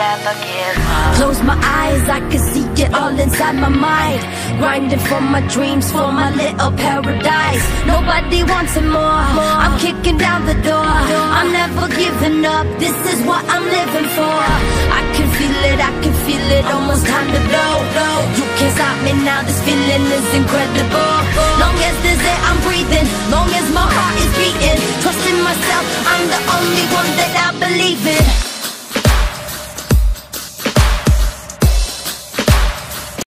never give up. Close my eyes, I can see it all inside my mind. Grinding for my dreams, for my little paradise. Nobody wants it more. I'm kicking down the door. I'm never giving up. This is what I'm living for. I can feel it, I can feel it. Almost time to blow. You can't stop me now. This feeling is incredible. Long